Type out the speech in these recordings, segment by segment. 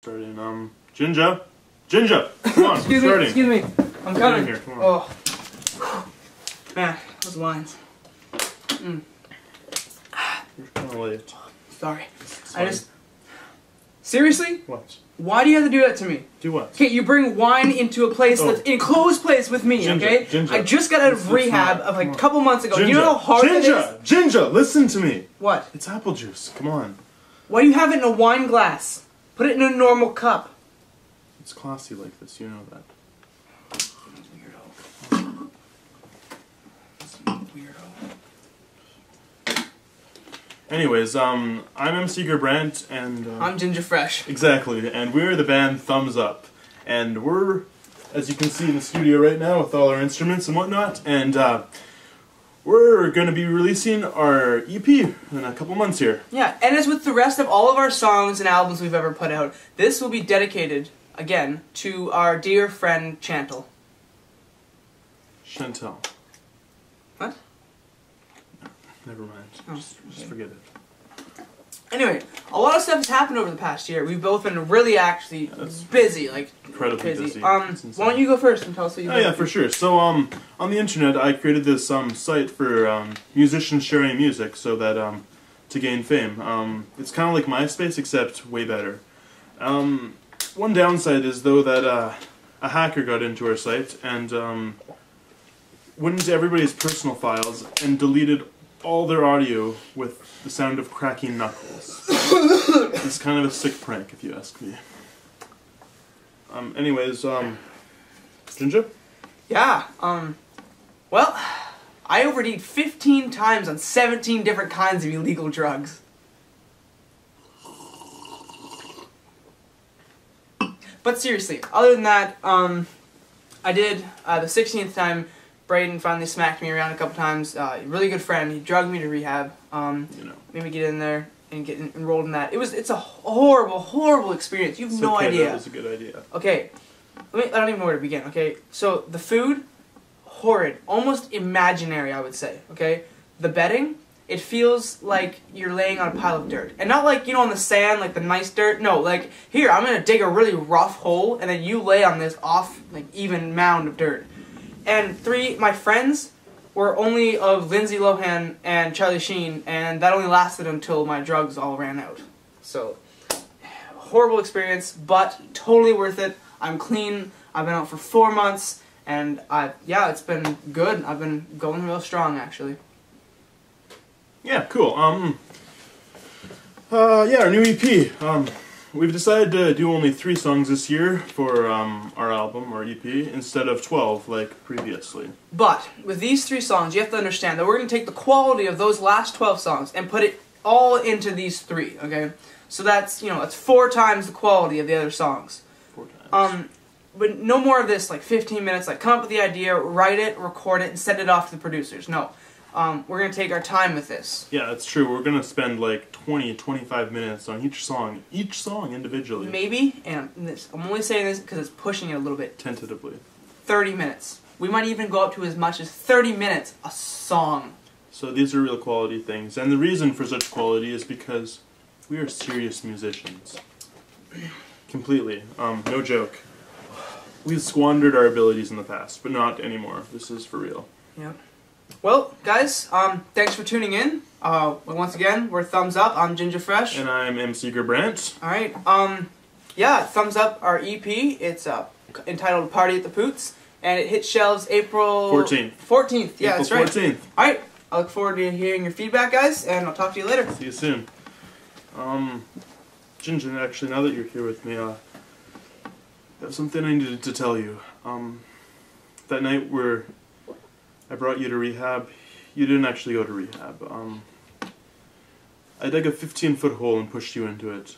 starting. Ginger! Ginger! Come on, excuse starting. me, excuse me. I'm coming. Here, come on. Oh. Man, those lines. You're kind of late. Sorry. Seriously? What? Why do you have to do that to me? Do what? Okay, you bring wine into a place that's enclosed place with me, Ginger, okay? Ginger. I just got out of rehab of like a couple months ago. Ginger, You know how hard it is? Ginger, listen to me. What? It's apple juice. Come on. Why do you have it in a wine glass? Put it in a normal cup. It's classy like this. You know that. Weirdo. Weirdo. Anyways, I'm MC Gerbrandt, and I'm Ginger Fresh. Exactly, and we're the band Thumbs Up, and we're, as you can see, in the studio right now with all our instruments and whatnot, and we're going to be releasing our EP in a couple months here. Yeah, and as with the rest of all of our songs and albums we've ever put out, this will be dedicated, again, to our dear friend Chantal. Chantal. What? No, never mind. Oh, just forget it. Anyway, a lot of stuff has happened over the past year. We've both been really actually busy, like Incredibly busy. Why don't you go first and tell us what you Oh yeah, for sure. So on the internet I created this site for musicians sharing music so that to gain fame. It's kind of like MySpace except way better. One downside is though that a hacker got into our site and went into everybody's personal files and deleted all their audio with the sound of cracking knuckles. It's kind of a sick prank, if you ask me. Anyways, Ginger? Yeah, well, I OD'd 15 times on 17 different kinds of illegal drugs. But seriously, other than that, I did, the 16th time, Braden finally smacked me around a couple times. Really good friend. He drugged me to rehab. Made me get in there and get enrolled in that. It's a horrible, horrible experience. You have no idea. That was a good idea. Okay, I don't even know where to begin. Okay, so the food, horrid, almost imaginary, I would say. Okay, the bedding, it feels like you're laying on a pile of dirt, and not like on the sand, like the nice dirt. No, like here, I'm gonna dig a really rough hole, and then you lay on this even mound of dirt. And 3, my friends were only of Lindsay Lohan and Charlie Sheen, and that only lasted until my drugs all ran out. So, horrible experience, but totally worth it. I'm clean. I've been out for 4 months, and yeah, it's been good. I've been going real strong, actually. Yeah, cool. Yeah, our new EP. We've decided to do only 3 songs this year for our album, our EP, instead of 12 like previously. But with these 3 songs, you have to understand that we're going to take the quality of those last 12 songs and put it all into these 3, okay? So that's, that's 4 times the quality of the other songs. 4 times. But no more of this, like 15 minutes, like come up with the idea, write it, record it, and send it off to the producers. No. We're going to take our time with this. Yeah, that's true. We're going to spend like 20-25 minutes on each song individually. Maybe, and I'm only saying this because it's pushing it a little bit. Tentatively. 30 minutes. We might even go up to as much as 30 minutes a song. So these are real quality things. And the reason for such quality is because we are serious musicians. Completely. No joke. We've squandered our abilities in the past, but not anymore. This is for real. Yep. Well, guys, thanks for tuning in. Once again, we're Thumbs Up. I'm Ginger Fresh. And I'm MC Gerbrandt. Alright, yeah, Thumbs Up, our EP. It's entitled Party at the Poots, and it hits shelves April 14th. 14th, yeah, April that's right. 14th. Alright, I look forward to hearing your feedback, guys, and I'll talk to you later. See you soon. Ginger, actually, now that you're here with me, I have something I needed to tell you. That night where I brought you to rehab, you didn't actually go to rehab. I dug a 15-foot hole and pushed you into it.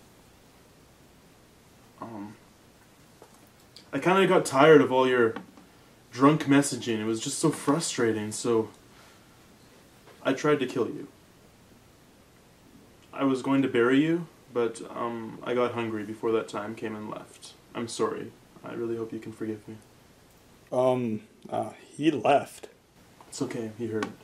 I kind of got tired of all your drunk messaging. It was just so frustrating, so I tried to kill you. I was going to bury you, but I got hungry before that time came and left. I'm sorry. I really hope you can forgive me. He left. It's okay, he heard it.